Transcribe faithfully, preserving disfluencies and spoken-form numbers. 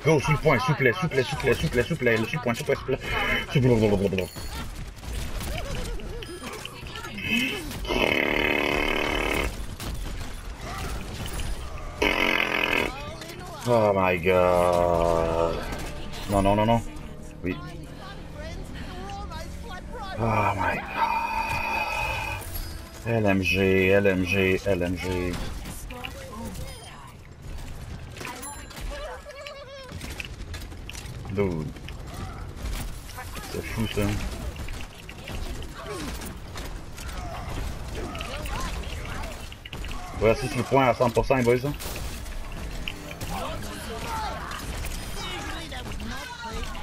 Go, sous le point, s'il vous plaît, s'il vous plaît, s'il vous plaît, s'il vous plaît, s'il vous plaît, sous le point, s'il vous plaît, s'il vous plaît. S'il vous plaît, blablabla. Oh my god. Non, non, non, non. Oui. Oh my god. L M G, L M G, L M G. Dude. C'est fou ça. On va rester sur le point à cent pour cent les boys. Hein?